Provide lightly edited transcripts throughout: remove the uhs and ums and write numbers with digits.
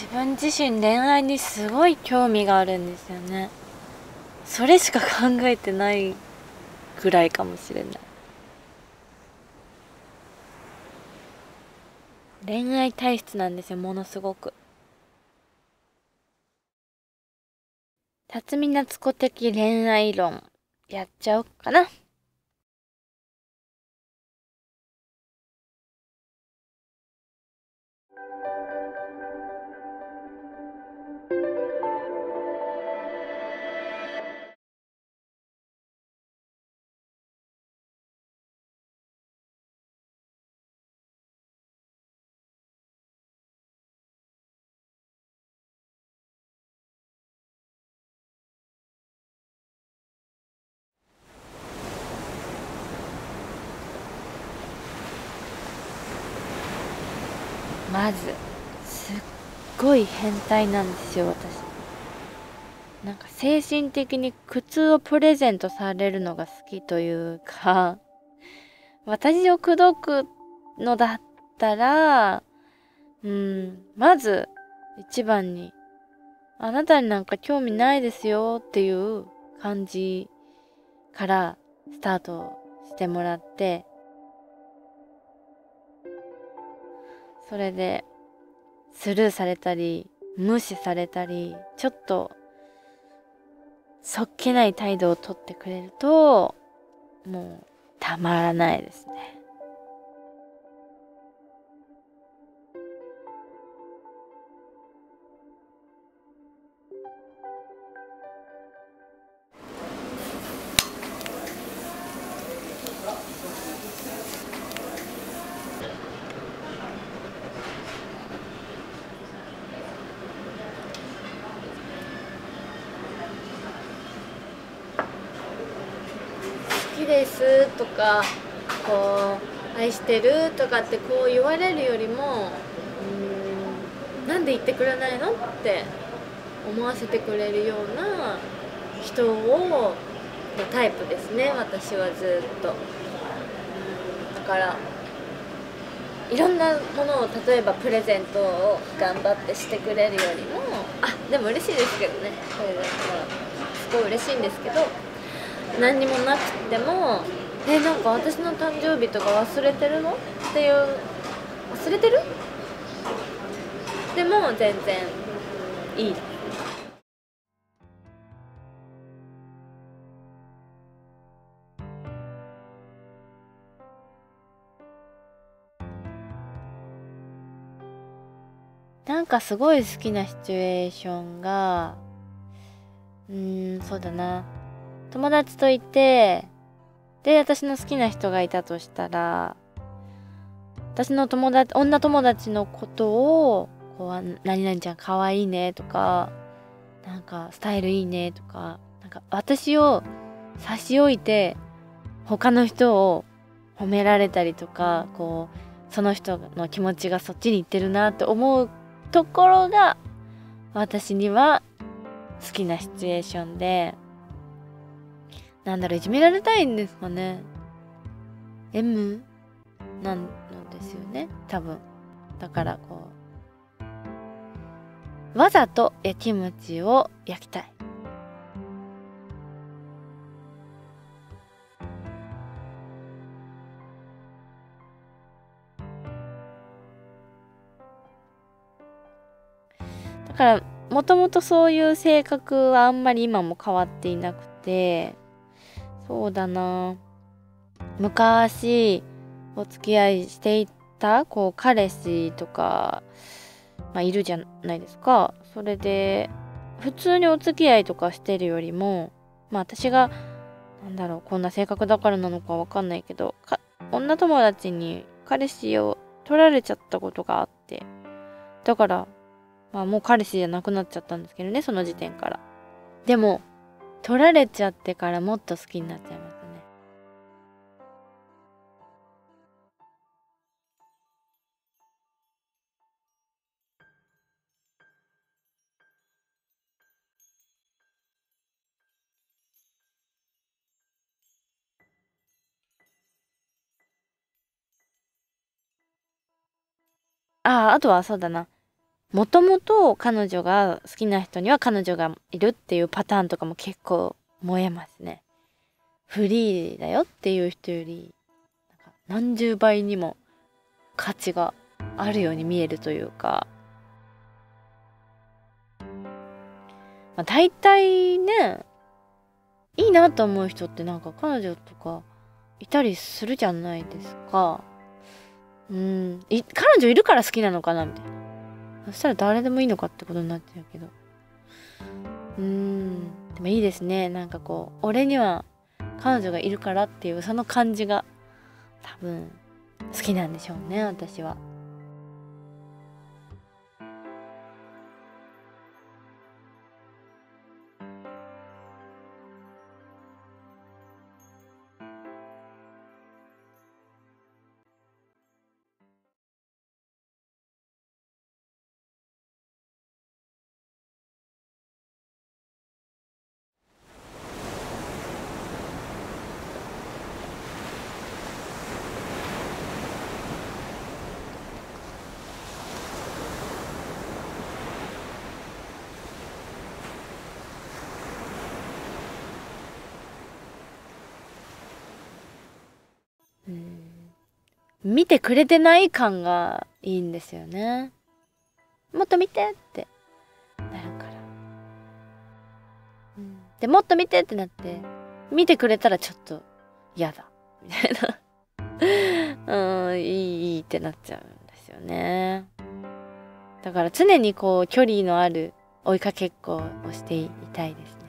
自分自身恋愛にすごい興味があるんですよね。それしか考えてないぐらいかもしれない。恋愛体質なんですよ、ものすごく。辰巳夏子的恋愛論やっちゃおうかな。まずすっごい変態なんですよ、私。なんか精神的に苦痛をプレゼントされるのが好きというか、私を口説くのだったら、まず一番に、あなたになんか興味ないですよっていう感じからスタートしてもらって、それでスルーされたり、無視されたり、ちょっとそっけない態度をとってくれると、もうたまらないですね。好きですとか、こう愛してるとかってこう言われるよりも、なんで言ってくれないのって思わせてくれるような人をのタイプですね、私はずっと。だからいろんなものを、例えばプレゼントを頑張ってしてくれるよりも、でも嬉しいですけどね、プレゼントはすごい嬉しいんですけど、何にもなくてもなんか私の誕生日とか忘れてるのっていう、忘れてるでも全然いい。なんかすごい好きなシチュエーションが、そうだな。友達といて、で、私の好きな人がいたとしたら、私の女友達のことを、何々ちゃん可愛いねとか、なんかスタイルいいねとか、なんか私を差し置いて、他の人を褒められたりとか、その人の気持ちがそっちに行ってるなって思うところが、私には好きなシチュエーションで、いじめられたいんですかね。M なんですよね、多分。だからわざと焼き餅を焼きたい。だからもともとそういう性格はあんまり今も変わっていなくて、そうだな、昔お付き合いしていた彼氏とか、いるじゃないですか。それで普通にお付き合いとかしてるよりも、私がこんな性格だからなのかわかんないけど、女友達に彼氏を取られちゃったことがあって、だからもう彼氏じゃなくなっちゃったんですけどね、その時点から。でも取られちゃってからもっと好きになっちゃいましたね。あとはそうだな、 もともと彼女が好きな人には彼女がいるっていうパターンとかも結構燃えますね。フリーだよっていう人よりなんか何十倍にも価値があるように見えるというか、大体ね、いいなと思う人ってなんか彼女とかいたりするじゃないですか。彼女いるから好きなのかなみたいな。そしたら誰でもいいのかってことになっちゃうけど。でもいいですね。なんかこう、俺には彼女がいるからっていうその感じが多分好きなんでしょうね、私は。見てくれてない感がいいんですよね。もっと見てってなるから。でもっと見てってなって見てくれたらちょっと嫌だみたいないいってなっちゃうんですよね。だから常にこう距離のある追いかけっこをしていたいですね。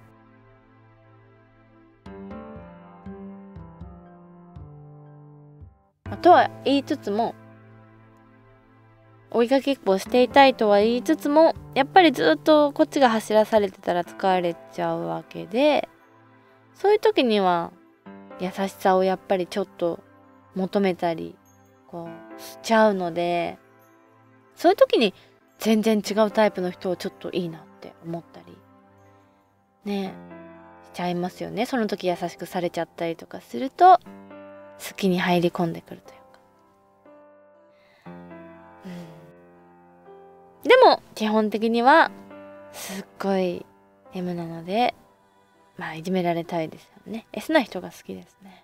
とは言いつつも、追いかけっこをしていたいとは言いつつも、やっぱりずっとこっちが走らされてたら疲れちゃうわけで、そういう時には優しさをやっぱりちょっと求めたりこうしちゃうので、そういう時に全然違うタイプの人をちょっといいなって思ったりねしちゃいますよね。その時優しくされちゃったりとかすると好きに入り込んでくるというか。でも基本的にはすっごい M なので、いじめられたいですよね。S な人が好きですね。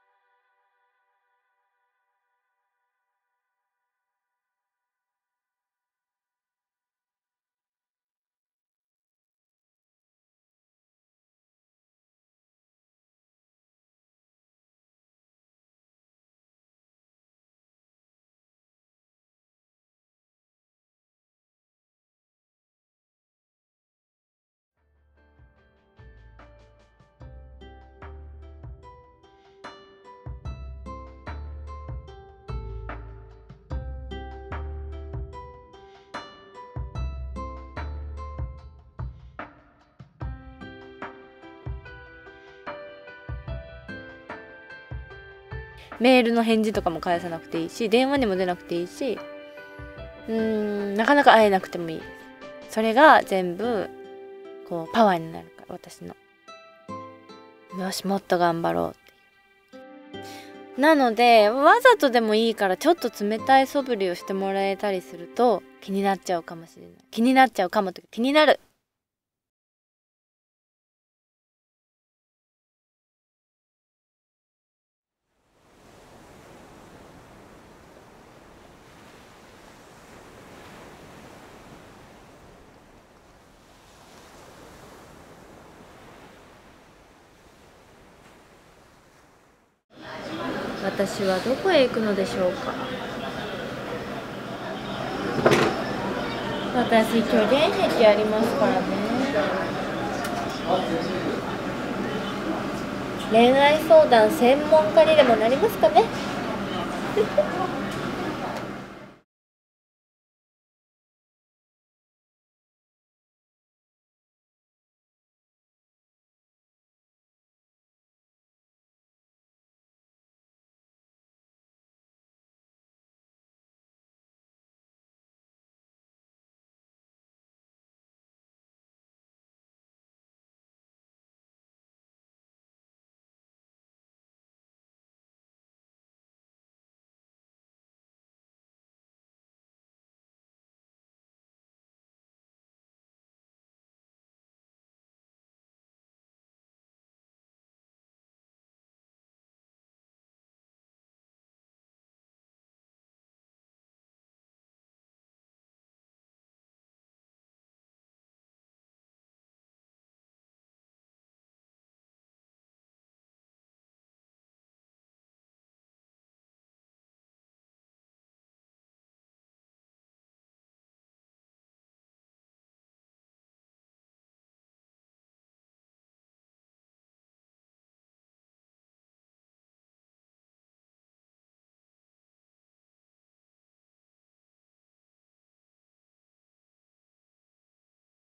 メールの返事とかも返さなくていいし、電話にも出なくていいし、なかなか会えなくてもいいです。それが全部こうパワーになるから、私のよしもっと頑張ろうっていう。なのでわざとでもいいからちょっと冷たい素振りをしてもらえたりすると気になっちゃうかもしれない。気になっちゃうかもというか、気になる。私はどこへ行くのでしょうか。私虚言癖ありますからね。恋愛相談専門家にでもなりますかね。